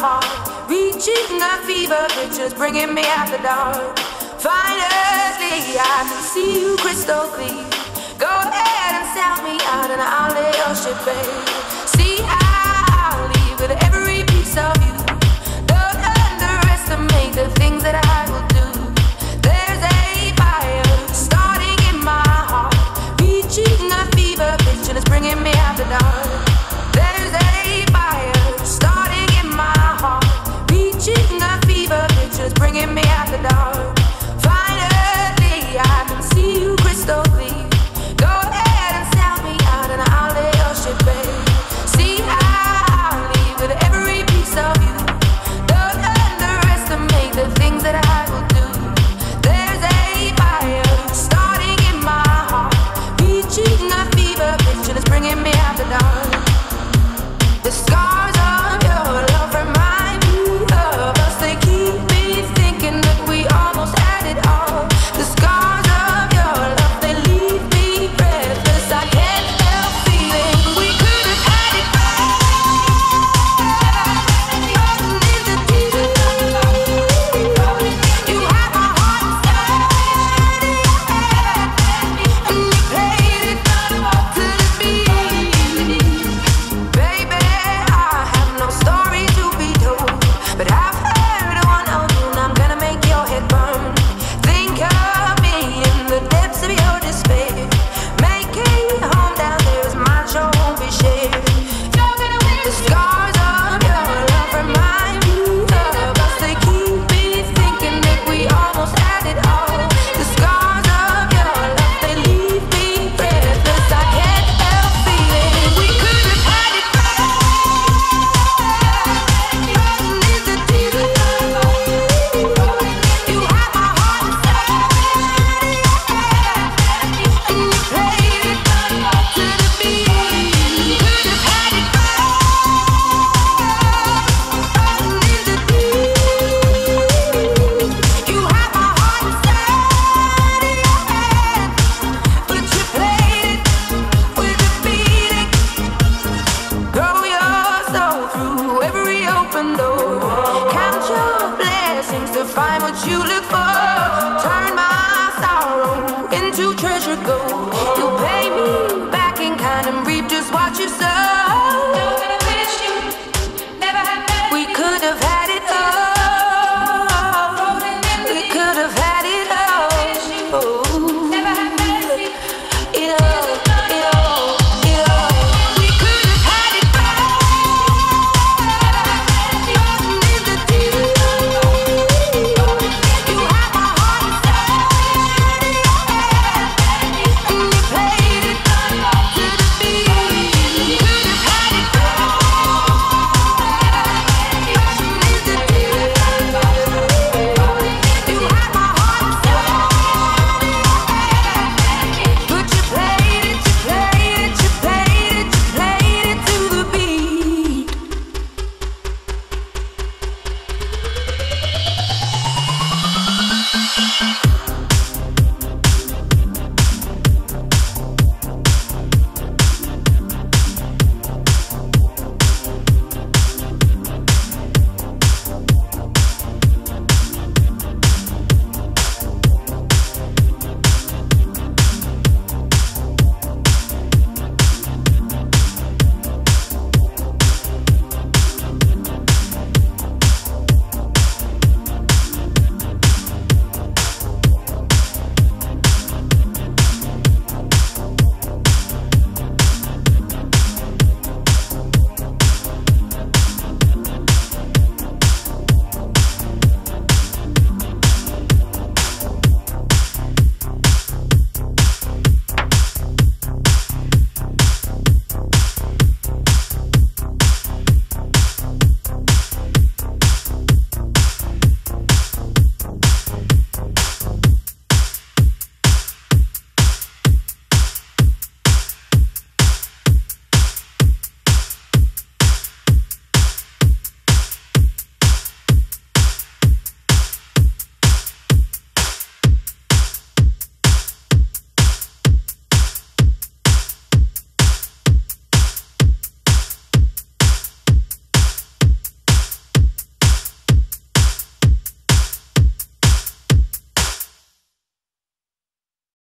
heart, reaching a fever pitch, just bringing me out the dark. Finally, I can see you crystal clear. Go ahead and sell me out and I'll lay your shit bare. See, I'll leave with every piece of you. Don't underestimate the things that I will do. There's a fire starting in my heart, reaching a fever pitch and it's bringing me out the dark. There's a fire starting in my heart, reaching a fever pitch and it's bringing me out the dark. Finally, I can see you crystal clear. Go ahead and sell me out and I'll lay your shit bare. See, I'll leave with every piece of you. Don't underestimate the things that I will do. There's a fire starting in my heart, reaching a fever pitch and it's bringing me out the dark. The scars of your love remind me of us. They keep me thinking that we almost had it all. The scars of your love, they leave me breathless. I can't help feeling we could have had it all. In the deep, you had my heart inside, and you played it to the beat. Baby, I have no story to be told, but I've heard one of you and I'm gonna make your head burn. Think of me in the depths of your despair. Making home down there is my show, won't be shared. The scars of your love remind me of us. They keep me thinking that we almost had it all. The scars of your love, they leave me breathless. I can't help feeling we could have had it all. In the deep, you had my heart inside, and you played it to the beat. Could have had it all. In the deep, you had my heart inside, but you played it with the beating. Throw your soul through every open door. Count your blessings to find what you look for. Turn my sorrow into treasure gold. You'll pay me back in kind and reap just what you sow.